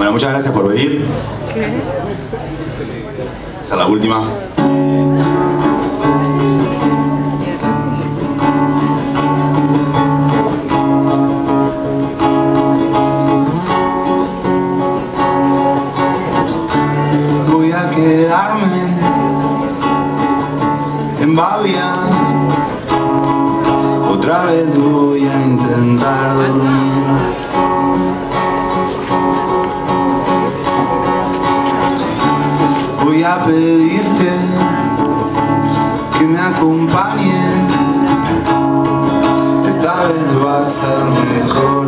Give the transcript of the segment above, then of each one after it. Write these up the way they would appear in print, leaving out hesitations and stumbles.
Bueno, muchas gracias por venir. ¿Qué? Esa es la última. Voy a quedarme en Bavia. Otra vez voy a intentar dormir. Voy a pedirte que me acompañes. Esta vez va a ser mejor.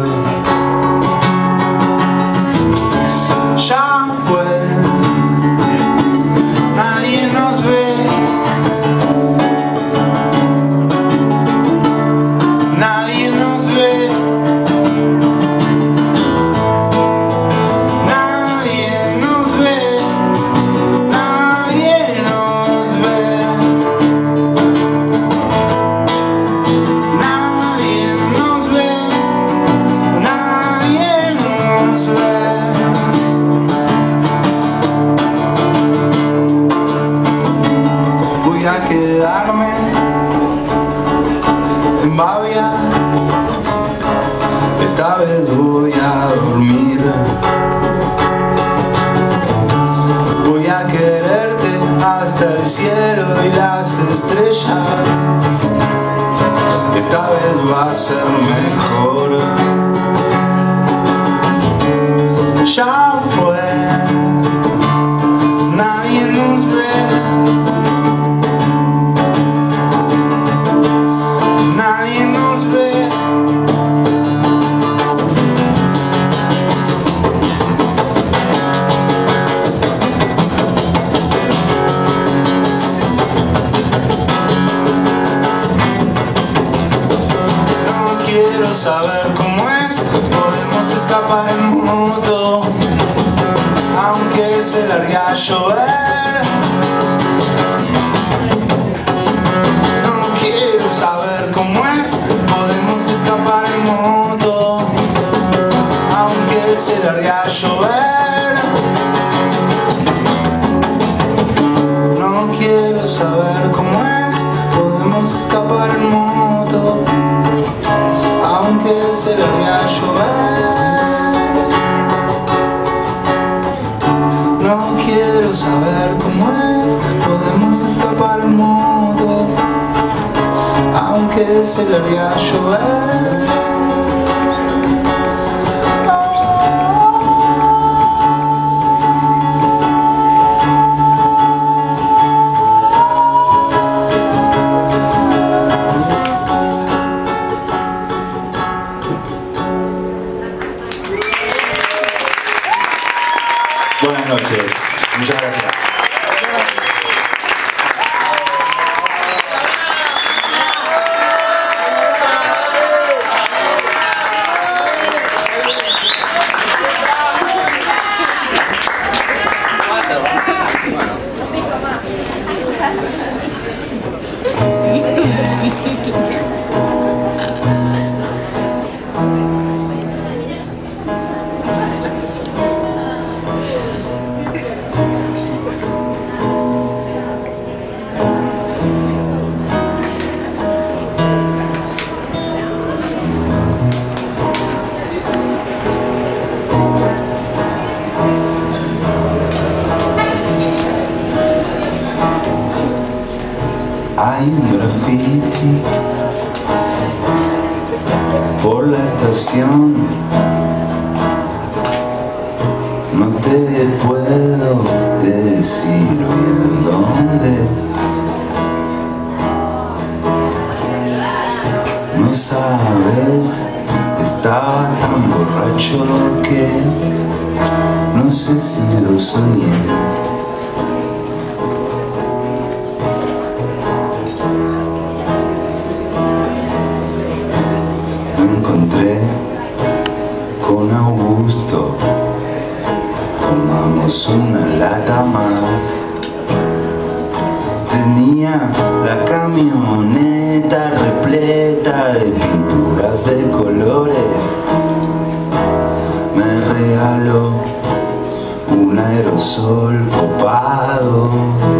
Ya fue, nadie nos ve. Nadie nos ve. Nadie nos ve. Nadie nos ve. Nadie nos ve. Nadie nos ve. Voy a quedarme en Bavia. Esta vez voy a dormir. Voy a quererte hasta el cielo y las estrellas. Esta vez va a ser mejor. Ya fue, nadie nos ve. Nadie nos ve. No quiero saber cómo es. Podemos escapar en moto, aunque se largue a llover. No quiero saber cómo es. Podemos escapar en moto, aunque se largue a llover. No quiero saber cómo es. Podemos escapar en moto, aunque se largue a llover. No quiero saber cómo es. Podemos escapar en moto, aunque se largue a llover. Buenas noches. Muchas gracias. Hay un graffiti por la estación. No te puedo decir bien dónde. No sabes, estaba tan borracho que no sé si lo soñé. Con Augusto tomamos una lata más. Tenía la camioneta repleta de pinturas de colores. Me regaló un aerosol copado.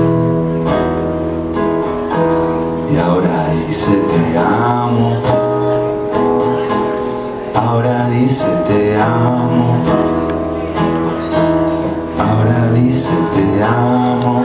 Y ahora dice te amo, ahora dice te amo, ahora dice te amo.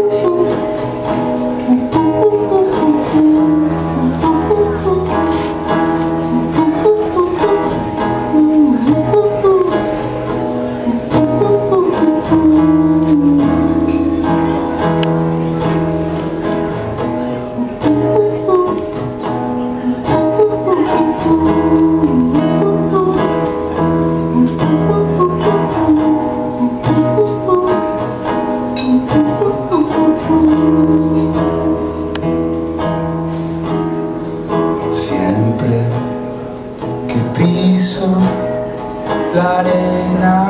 Siempre que piso la arena,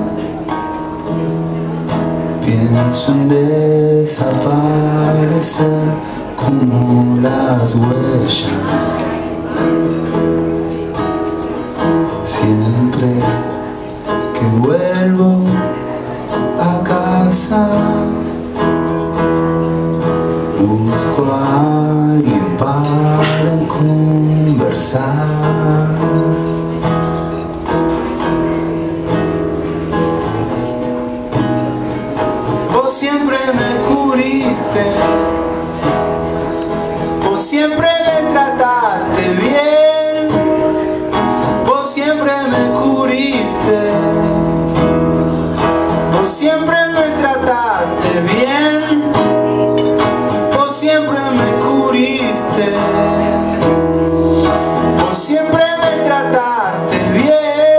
pienso en desaparecer como las huellas. Siempre que vuelvo a casa, busco a alguien para conversar. Vos siempre me cubriste, vos siempre me trataste bien, vos siempre me cubriste, vos siempre me trataste bien. Siempre me cubriste, vos siempre me trataste bien.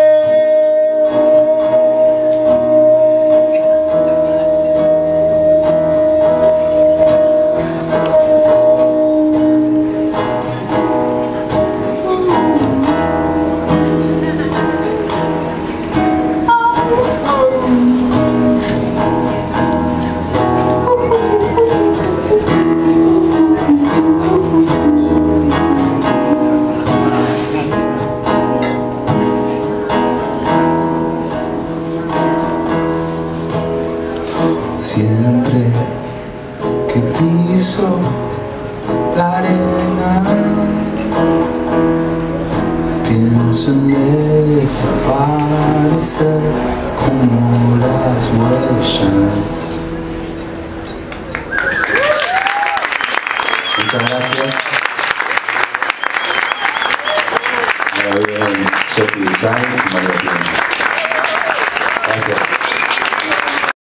Siempre que piso la arena, pienso en desaparecer como las huellas. Muchas gracias. Ahora bien, Sophie Design y María Pino. Gracias.